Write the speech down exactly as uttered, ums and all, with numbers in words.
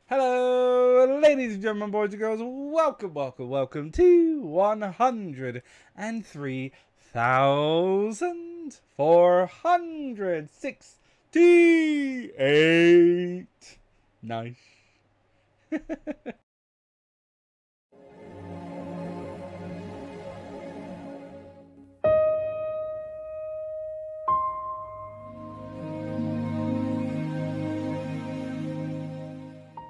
Hello, ladies and gentlemen, boys and girls. Welcome, welcome, welcome to one hundred three thousand four hundred sixty-eight. Nice.